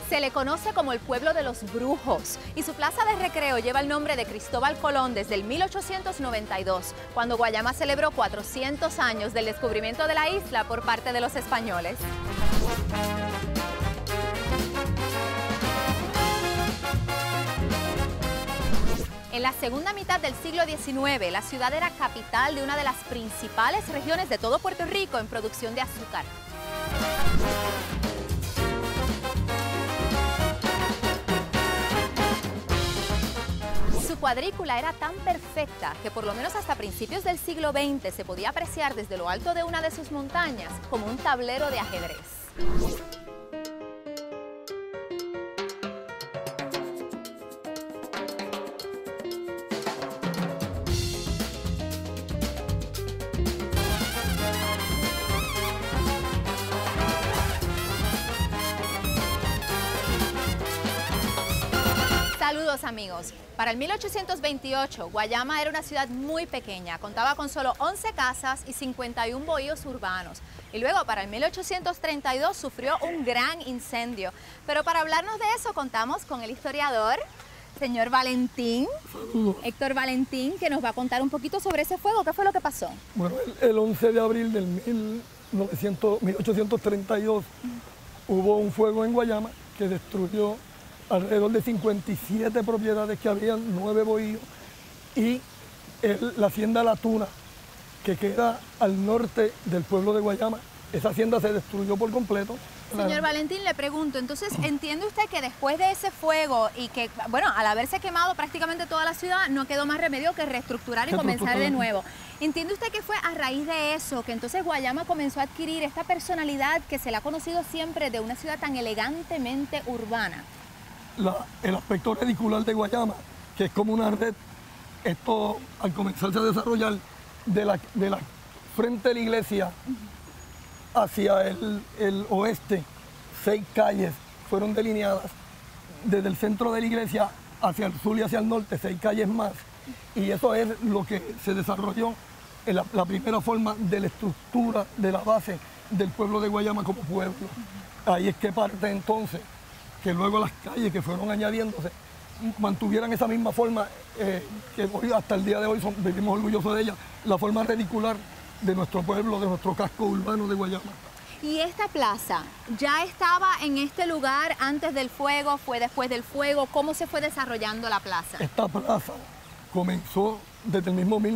Se le conoce como el pueblo de los brujos y su plaza de recreo lleva el nombre de Cristóbal Colón desde el 1892, cuando Guayama celebró 400 años del descubrimiento de la isla por parte de los españoles. En la segunda mitad del siglo XIX, la ciudad era capital de una de las principales regiones de todo Puerto Rico en producción de azúcar. Su cuadrícula era tan perfecta que por lo menos hasta principios del siglo XX se podía apreciar desde lo alto de una de sus montañas como un tablero de ajedrez. Saludos amigos. Para el 1828, Guayama era una ciudad muy pequeña, contaba con solo 11 casas y 51 bohíos urbanos. Y luego para el 1832 sufrió un gran incendio. Pero para hablarnos de eso contamos con el historiador, señor Valentín, Héctor Valentín, que nos va a contar un poquito sobre ese fuego. ¿Qué fue lo que pasó? Bueno, el 11 de abril del 1832 hubo un fuego en Guayama que destruyó alrededor de 57 propiedades que habían, 9 bohíos y la hacienda La Tuna, que queda al norte del pueblo de Guayama. Esa hacienda se destruyó por completo. Señor Valentín, le pregunto, entonces, ¿entiende usted que después de ese fuego y que, bueno, al haberse quemado prácticamente toda la ciudad, no quedó más remedio que reestructurar y comenzar de nuevo? ¿Entiende usted que fue a raíz de eso que entonces Guayama comenzó a adquirir esta personalidad que se le ha conocido siempre de una ciudad tan elegantemente urbana? El aspecto radicular de Guayama, que es como una red, esto al comenzarse a desarrollar de la frente de la iglesia hacia el oeste, 6 calles fueron delineadas, desde el centro de la iglesia hacia el sur y hacia el norte, 6 calles más, y eso es lo que se desarrolló en la primera forma de la estructura de la base del pueblo de Guayama como pueblo. Ahí es que parte entonces que luego las calles que fueron añadiéndose mantuvieran esa misma forma que hoy, hasta el día de hoy vivimos orgullosos de ella, la forma radicular de nuestro pueblo, de nuestro casco urbano de Guayama. ¿Y esta plaza ya estaba en este lugar antes del fuego, fue después del fuego? ¿Cómo se fue desarrollando la plaza? Esta plaza comenzó desde el mismo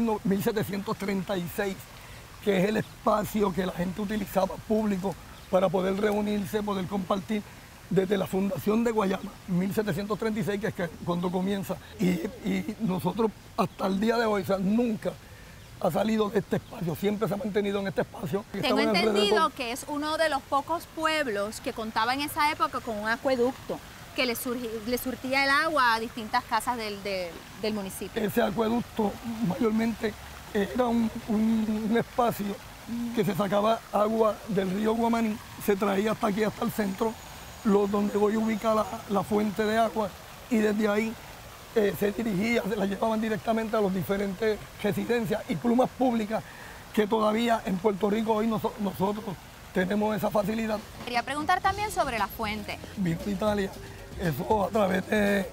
1736, que es el espacio que la gente utilizaba público para poder reunirse, poder compartir. Desde la fundación de Guayama, 1736, que es cuando comienza, y nosotros hasta el día de hoy, o sea, nunca ha salido de este espacio, siempre se ha mantenido en este espacio. Tengo entendido que es uno de los pocos pueblos que contaba en esa época con un acueducto que le surtía el agua a distintas casas del municipio. Ese acueducto mayormente era un espacio que se sacaba agua del río Guamaní, se traía hasta aquí, hasta el centro, donde hoy ubica la fuente de agua, y desde ahí se dirigía, se la llevaban directamente a las diferentes residencias y plumas públicas que todavía en Puerto Rico hoy nosotros tenemos esa facilidad. Quería preguntar también sobre la fuente. Vino de Italia, eso a través de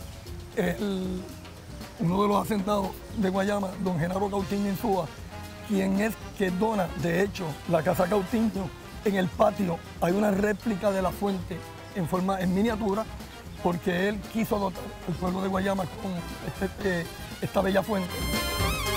uno de los hacendados de Guayama, don Genaro Cautiño Insúa, quien es que dona, de hecho, la Casa Cautiño. En el patio hay una réplica de la fuente en miniatura, porque él quiso dotar al pueblo de Guayama con esta bella fuente.